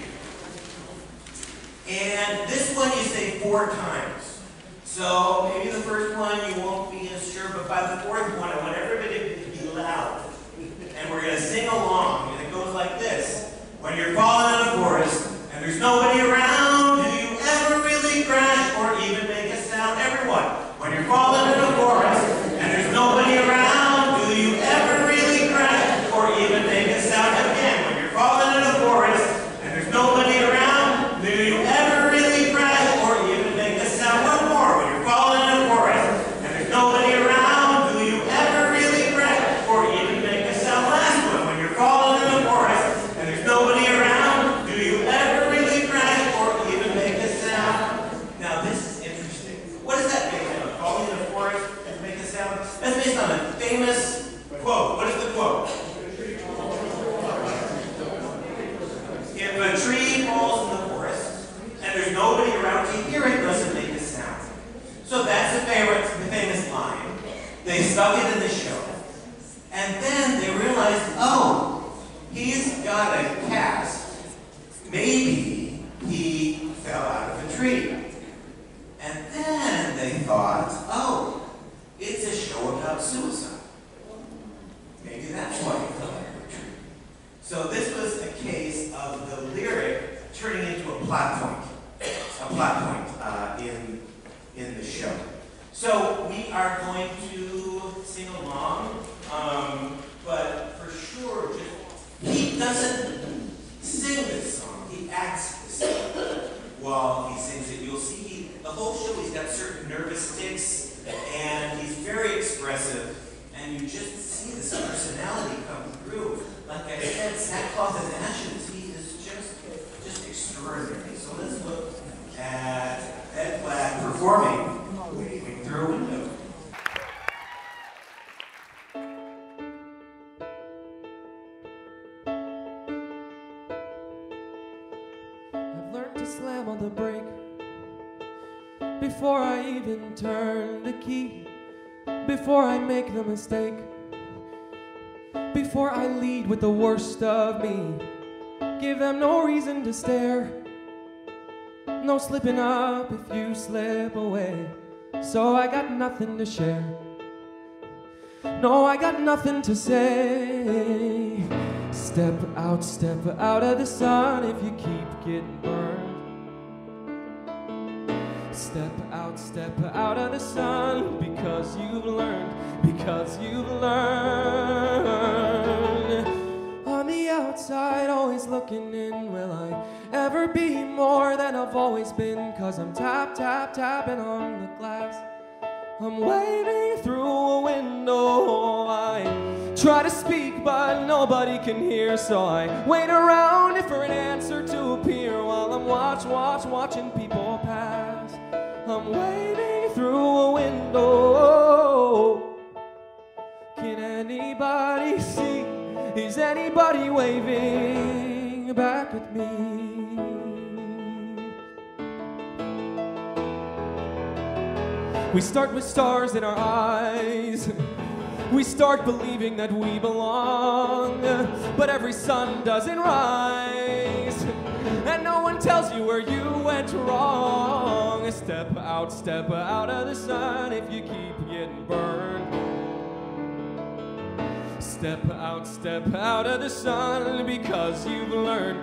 And this one you say 4 times. So maybe the first one you won't be as sure, but by the 4th one, I want everybody to be loud. And we're going to sing along, and it goes like this. When you're falling in a forest, and there's nobody around, do you ever really crash or even make a sound? Everyone, when you're falling in a forest, and there's nobody around, do you ever really crash or even make a sound? Again, when you're falling in a forest, and there's nobody around, do you ever really crash or even make a sound? One more, when you're falling in a forest, and there's nobody around, do you ever really crash or even make a sound? Last one, when you're falling in a forest, and there's nobody around, do you ever really crash or even make a sound? Now this is interesting. What is that based on? Falling in a forest and make a sound? That's based on a famous quote. What is the quote? If a tree falls in the forest and there's nobody around to hear it, doesn't make a sound. So that's the famous line. They stuck it in the show. And then they realized, oh, he's got a cast. Maybe he fell out of a tree. And then they thought, oh, it's a show about suicide. Maybe that's why he fell out of a tree. So this was a case of the lyric turning into a plot point in the show. So we are going to sing along, but for sure, he doesn't sing this song, he acts this song while he sings it. You'll see the whole show he's got certain nervous tics, and he's very expressive, and you just see this personality come through. Like I said, sackcloth and ashes, he is just extraordinary. So let's look at Beth performing Waving Through a Window. I've learned to slam on the brake before I even turn the key, before I make the mistake. before I lead with the worst of me. Give them no reason to stare. No slipping up if you slip away. So I got nothing to share. No, I got nothing to say. Step out of the sun if you keep getting burned. Step out of the sun because you've learned, On the outside, always looking in, will I ever be more than I've always been? 'Cause I'm tapping on the glass. I'm waving through a window. I try to speak, but nobody can hear, so I wait around for an answer to appear while I'm watching people pass. I'm waving through a window. Can anybody see? Is anybody waving back at me? We start with stars in our eyes. We start believing that we belong, but every sun doesn't rise, and no one tells you where you went wrong. Step out of the sun if you keep getting burned. Step out of the sun because you've learned,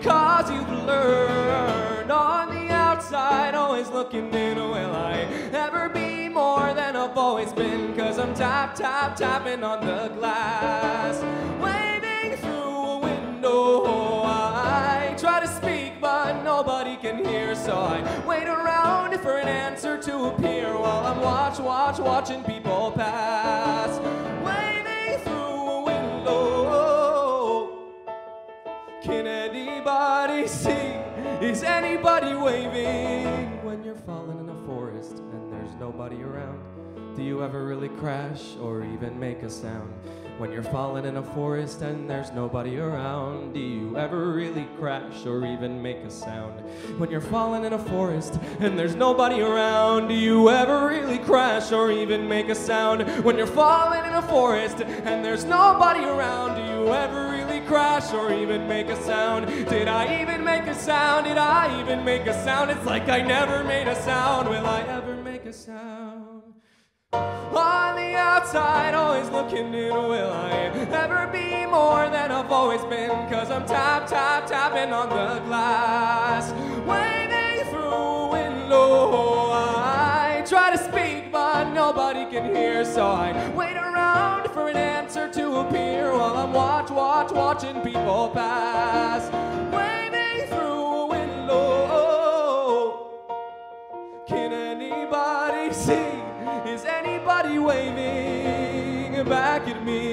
On the outside, always looking in, will I ever be more than I've always been? 'Cause I'm tapping on the glass, waving through a window. I try to speak, but nobody can hear, so I wait around for an answer to appear while I'm watching people pass. Waving through a window. Can anybody see? Is anybody waving when you're falling in a forest and there's nobody around? Do you ever really crash or even make a sound? When you're falling in a forest and there's nobody around, do you ever really crash or even make a sound? When you're falling in a forest and there's nobody around, do you ever really crash or even make a sound? When you're falling in a forest and there's nobody around, do you ever really crash or even make a sound? Did I even make a sound? Did I even make a sound? It's like I never made a sound. Will I ever make a sound? On the outside, always looking in, will I ever be more than I've always been? 'Cause I'm tapping on the glass, waving through a window. I try to speak, but nobody can hear, so I wait around for an answer to appear while I'm watching people pass, waving through a window. Can anybody see? Is anybody waving back at me?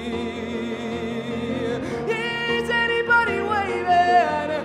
Is anybody waving?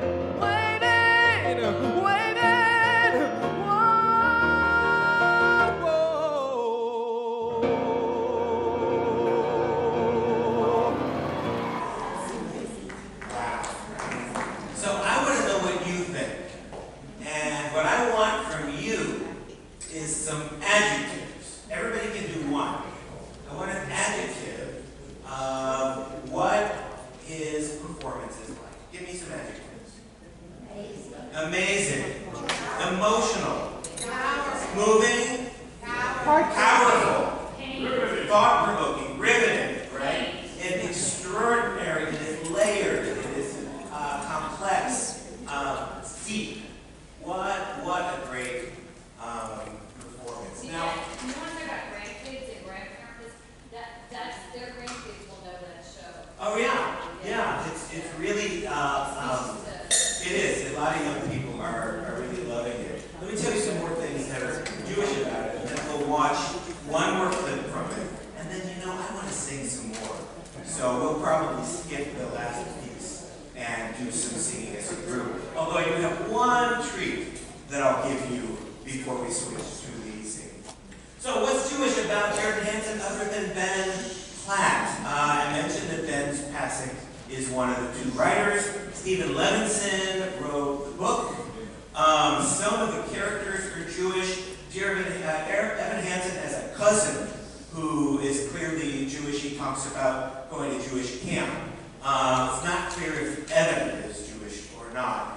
So I want to know what you think. And what I want from you is some adjectives. Everybody can do one. I want an adjective of what his performance is like. Give me some adjectives. Amazing. Emotional. Moving. Powerful. Thought-provoking. Riveting. Right? And extraordinary. It is layered. It is complex. Deep. What a great performance. Now, you want to talk about grandkids and grandparents? That's their grandkids will know that show. Oh yeah. It's really it is. A lot of young people are really loving it. Let me tell you some more things that are Jewish about it, and then we'll watch one more clip from it, and then I want to sing some more. So we'll probably skip the last piece and do some singing as a group. Although I do have one treat that I'll give you before we switch to the singing. So what's Jewish about Jared Hansen other than Ben Platt? I mentioned that Ben's passing is one of the two writers. Stephen Levinson wrote the book. Some of the characters are Jewish. Evan Hansen has a cousin who is clearly Jewish. He talks about up going to Jewish camp. It's not clear if Evan is Jewish or not.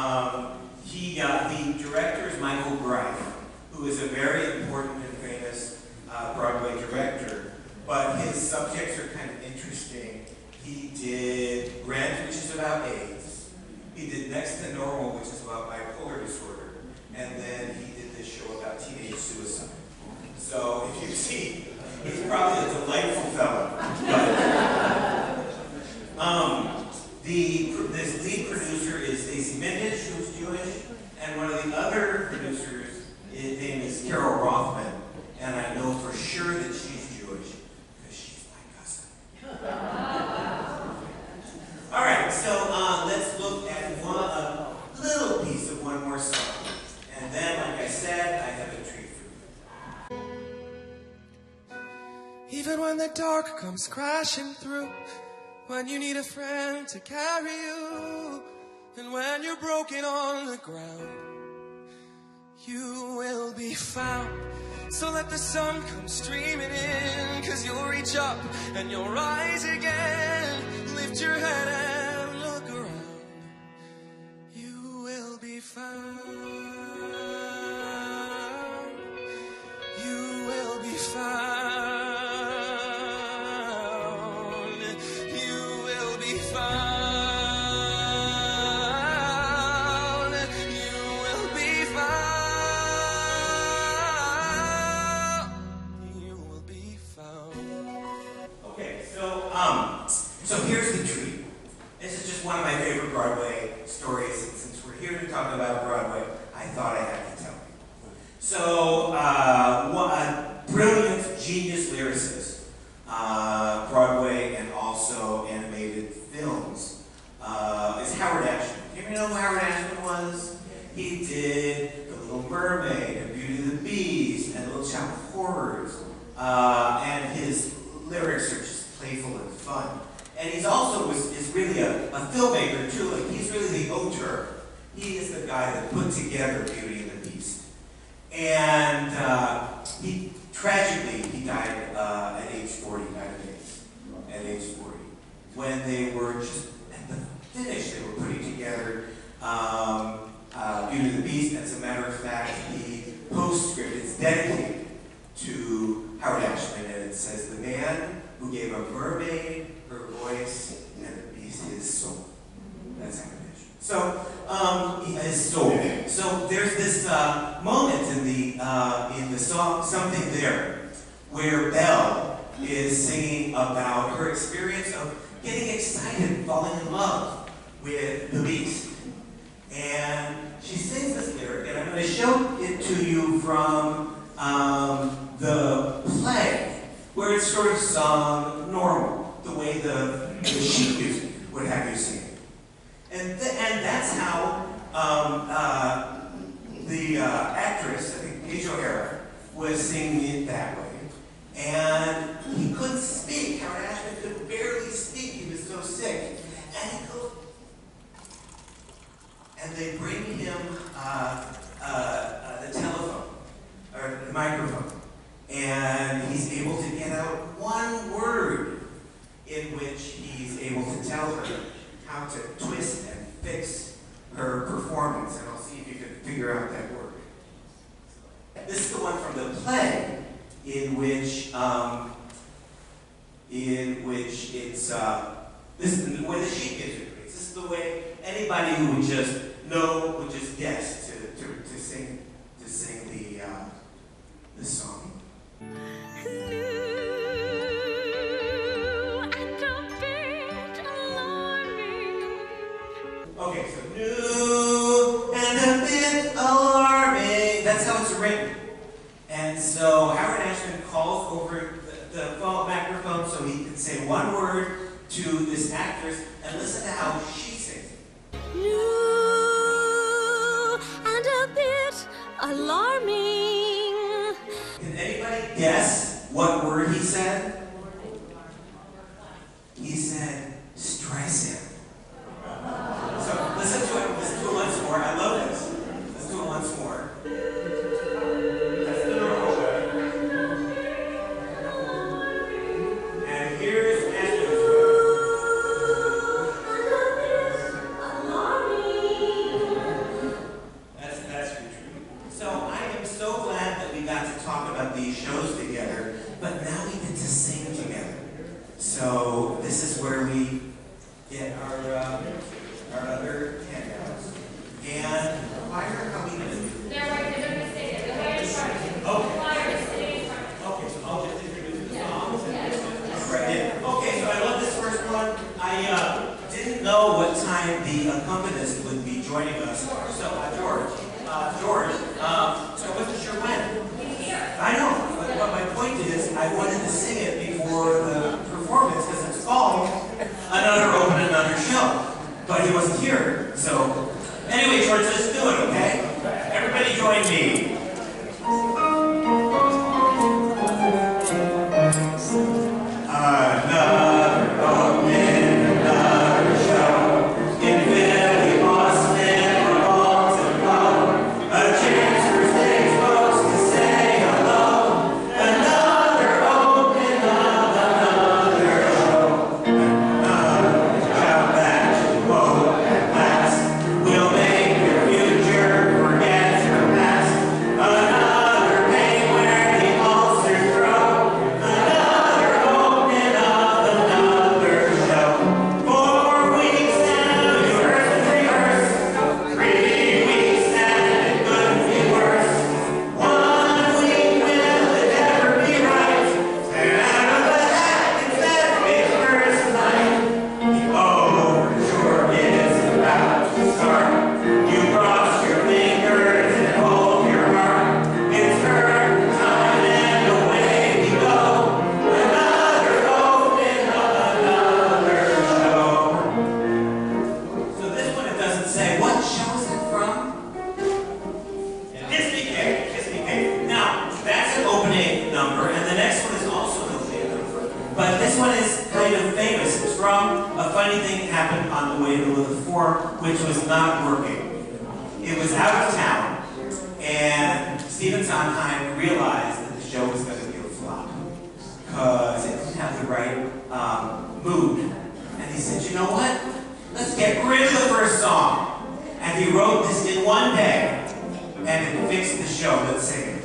The director is Michael Greif, who is a very important and famous Broadway director, but his subjects are kind of interesting. He did Rent, which is about AIDS. He did Next to Normal, which is about bipolar disorder. And then he did this show about teenage suicide. So if you see, he's probably a delightful fellow. This lead producer is Stacey Mindich, who's Jewish, and one of the other producers, his name is Carol Rothman, and I know for sure that she's Jewish because she's my cousin. All right, so let's look at a little piece of one more song, and then, like I said, I have a treat for you. Even when the dark comes crashing through, when you need a friend to carry you, and when you're broken on the ground, you will be found. So let the sun come streaming in, 'cause you'll reach up and you'll rise again. Lift your head and look around. You will be found. You will be found. So here's the treat. This is just one of my favorite Broadway stories, and since we're here to talk about Broadway, I thought I had to tell you. So, a brilliant, genius lyricist, Broadway and also animated films, is Howard Ashman. Do you know who Howard Ashman was? He did The Little Mermaid, and Beauty and the Beast, and Little Shop of Horrors, and his lyrics are just playful and fun. And he's also is really a filmmaker too. Like, he's really the auteur. He is the guy that put together Beauty and the Beast. And he died at age 40, died of AIDS, at age 40. When they were just at the finish, they were putting together Beauty and the Beast. As a matter of fact, the postscript is dedicated to Howard Ashman, and it says, "The man who gave a mermaid her voice and the beast his soul." That's Howard Ashman. So, his soul. So there's this moment in the song, Something There, where Belle is singing about her experience of getting excited, falling in love with the beast. And she sings this lyric, and I'm going to show it to you from the play, where it's sort of sung normal, the way the sheet music would have you sing it. And that's how the actress, I think Paige O'Hara, was singing it that way. And he couldn't speak. Howard Ashman could barely speak. He was so sick. And he goes, and they bring him the telephone, or the microphone. And he's able to get out one word in which he's able to tell her how to twist and fix her performance. And I'll see if you can figure out that word. This is the one from the play in which it's this is the way the sheet music reads. This is the way anybody who would just know would just guess to sing the song. Okay, so new and a bit alarming. That's how it's written. And so Howard Ashman calls over the phone microphone so he can say one word to this actress, and listen to how she sings it. New and a bit alarming. Can anybody guess what word he said? He said, stress him. So listen to it once more. I love this. Let's do it once more. That's the normal way. And here's Ashman. where we get our other handouts. And choir, how are we going to do? They're right there. They're going to stay there. They'll be in front of you. Okay. The choir is sitting in front of you. Okay, so I'll just introduce the songs and right in. Okay, so I love this first one. I didn't know what time the accompanist would be joining us. So George, so I wasn't sure when. I know, but my point is, I wanted to sing it before the performance because it's called Another Open Another Show. But he wasn't here, so anyway, George, let's do it, okay? Everybody join me. Another open, another show. Infinitely Boston, all to know. A chance for stage folks to say hello. Another open of another show. Another shout that you hope at last will make your future forget your past. Another pain where the ulcers grow. Another open of another show. 4 weeks and we rehearse. 3 weeks and it couldn't be worse. 1 week, will it ever be right? And out of the hat instead of its first night. The overture is about to start. You cross your fingers and hold your heart. It's curtain time and away we go. Another open of another show. So this one, it doesn't say, what show is it from? Disney Cake. Now, that's an opening number, and the next one is also an opening number. But this one is kind of famous. It's from a funny thing that happened on the way to the Four, which was not working. It was out of town, and Stephen Sondheim realized that the show was going to be a flop because it didn't have the right mood. And he said, you know what? Let's get rid of the first song. And he wrote this in one day, and it fixed the show. Let's sing it.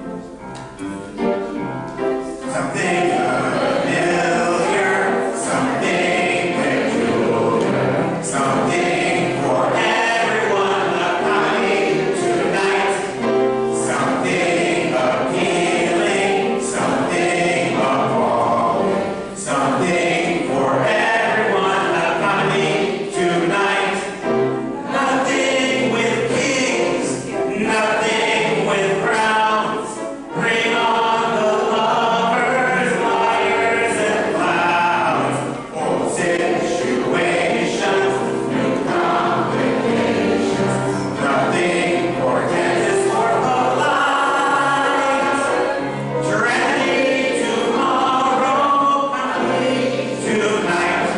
Something familiar, something peculiar, something for everyone accompanying tonight. Something appealing, something appalling, something for everyone accompanying tonight. Nothing with kings, nothing with crowns. Bring on the lovers, liars, and clowns. Old situations, new complications. Nothing for dentists or polite. Dreading tomorrow, coming tonight.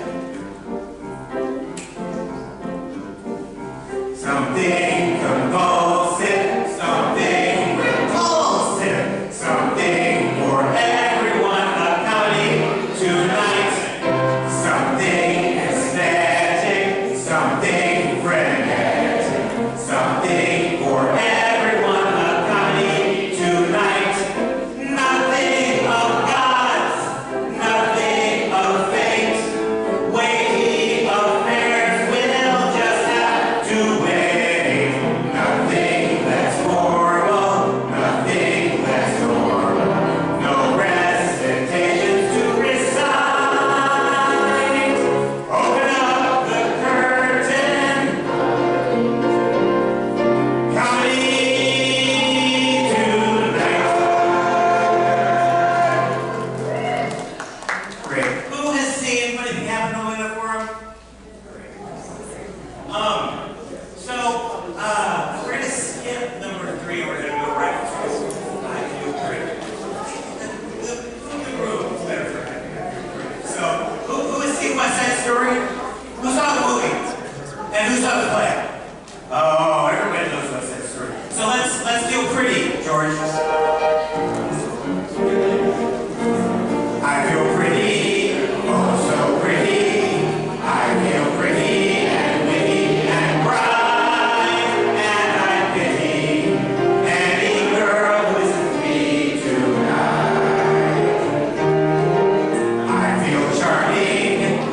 Something convulsive, something repulsive, something for everyone accompanying tonight. Something aesthetic, something frenetic, something for everyone accompanying tonight. Nothing of gods, nothing of fate. Weighty affairs will just have to wait. Nothing that's formal, nothing that's normal. No recitations to recite. Open up the curtain. Comedy tonight. Great. Who has seen anything happen on the way to the forum? So, we're going to skip number 3. We're going to go right to 5, 2, 3. The room's better for that. So, who has seen West Side Story? Who saw the movie? And who saw the play? Oh, everybody knows West Side Story. So let's do pretty, George. I feel pretty, oh so pretty. I feel pretty and witty and bright, and I pity any girl who isn't me tonight. I feel charming,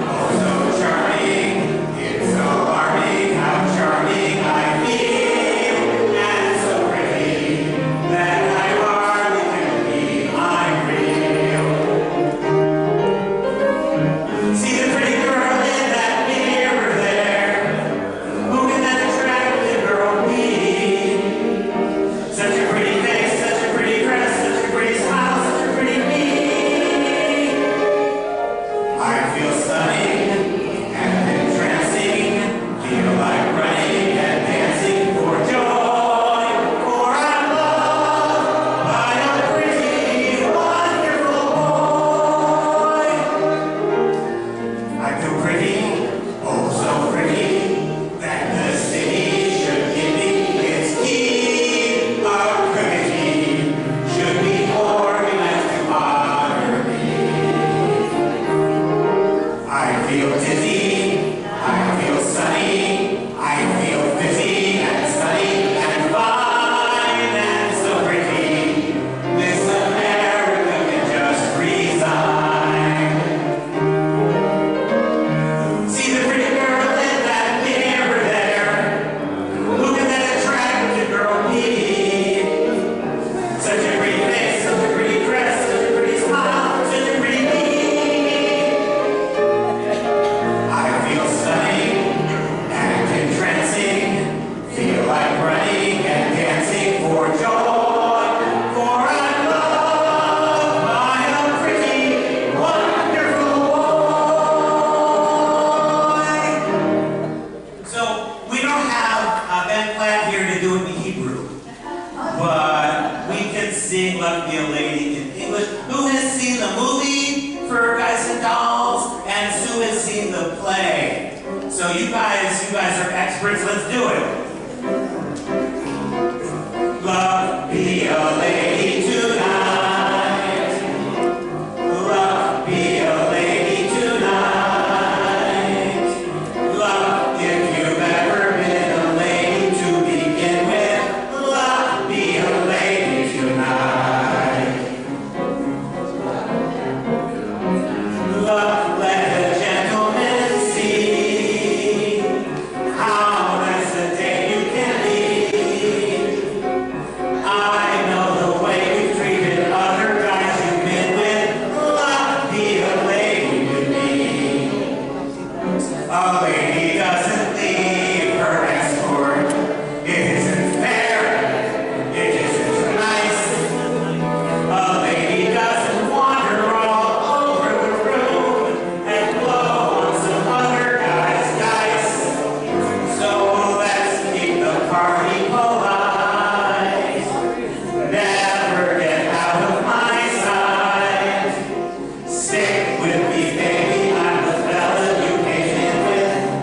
sing Love Me a Lady in English. Who has seen the movie for Guys and Dolls? And who has seen the play? So you guys are experts. Let's do it. Love me a lady tonight. Love me a lady tonight. Love if you've ever been a lady to begin with. Love me a lady tonight. Love, let a gentleman see how nice a day you can be. I know the way you've treated other guys you've been with. Love, be a lady with me. A lady doesn't leave her escort. It isn't fair. It isn't nice. A lady doesn't wander all over the room and blow on some other guy's dice. So let's keep the party polite. Never get out of my sight. Stick with me, baby. I'm the fella you came in with.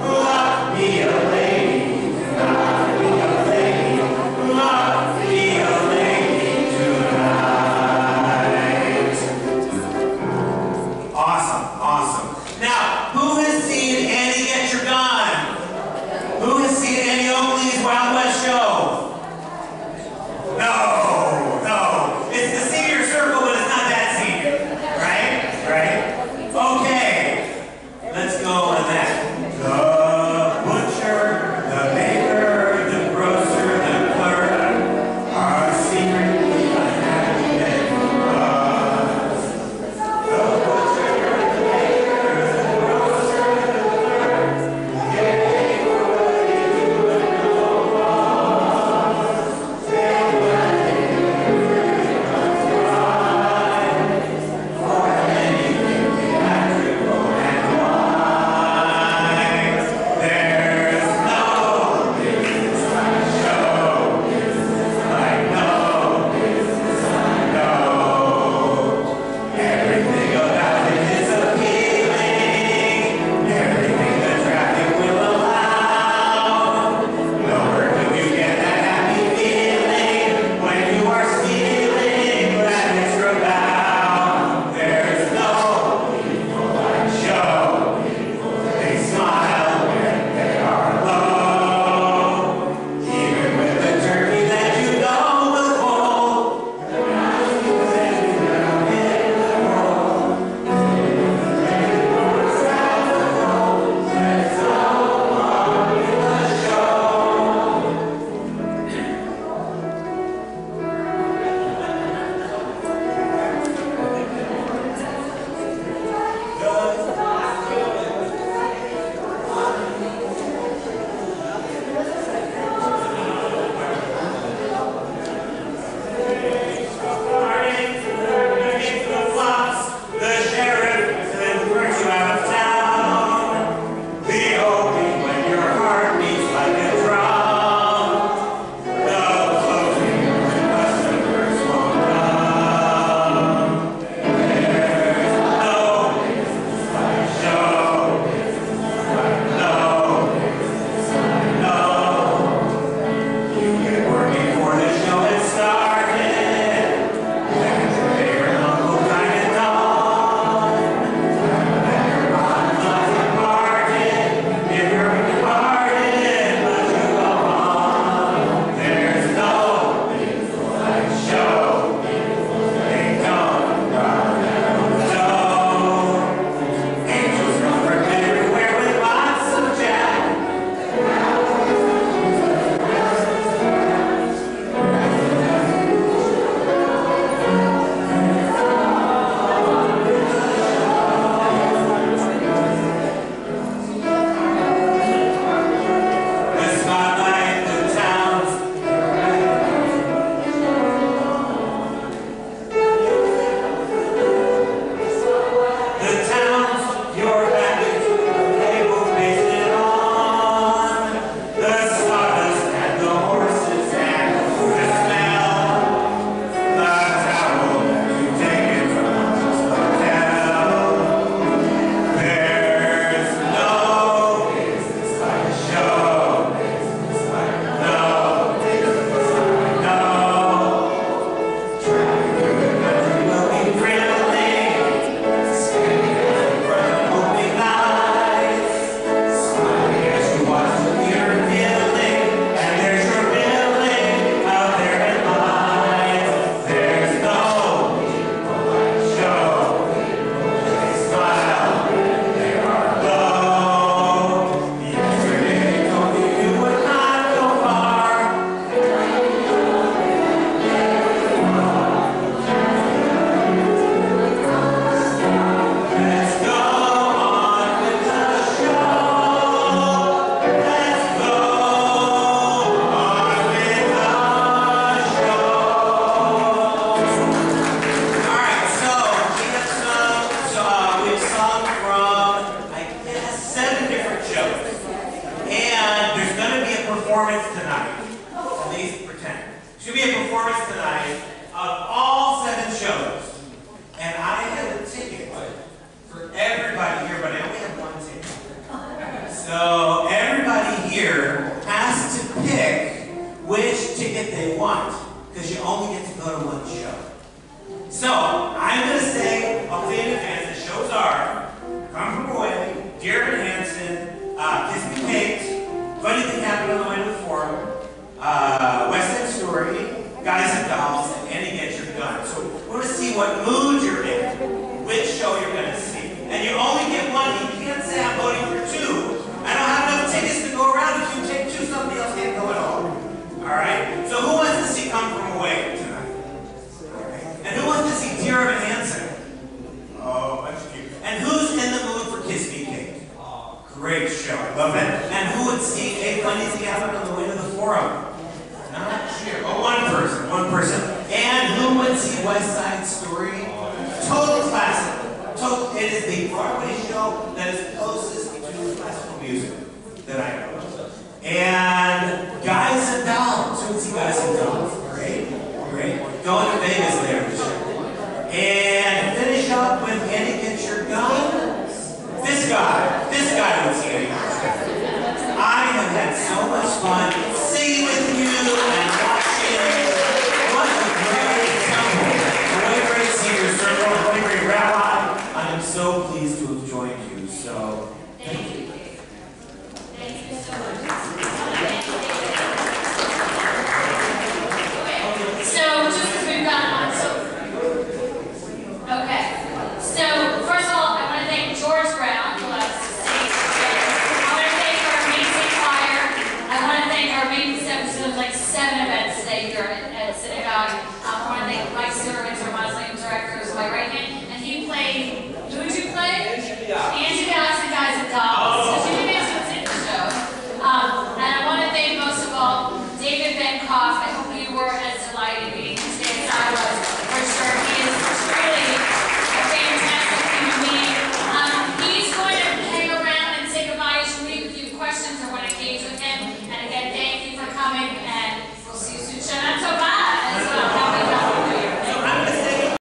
performance tonight. At least pretend. Should be a performance tonight of all 7 shows. And I have a ticket for everybody here, but I only have 1 ticket. So everybody here has to pick which ticket they want, because you only get to go to 1 show. So I'm going to say, I'll say in advance, the shows are Come From Away, Dear Evan Hansen, Kiss Me Kate, Funny Thing Happened on the Way to the Forum, West Side Story, Guys and Dolls, and Annie Get Your Gun. So we're going to see what mood you're in, which show you're going to see. And you only get 1. You can't say I'm voting for 2. I don't have enough tickets to go around. If you take 2, somebody else can't go at all. All right? So who wants to see Come From Away tonight? All right. And who wants to see Dear Evan Hansen? Oh, bunch of you. And who's in the mood for Kiss Me Kate? Oh, great show. I love that. And who would see A Funny Thing Happen on the Way to the Forum? Not sure. Oh, 1 person. 1 person. And who would see West Side Story? Total classic. It is the Broadway show that is closest to classical music that I know. And Guys and Dolls. Who would see Guys and Dolls? Great. Great. Going to Vegas later this year. And finish up with Annie Get Your Gun. This guy would see Annie Get Your Gun. I have had so much fun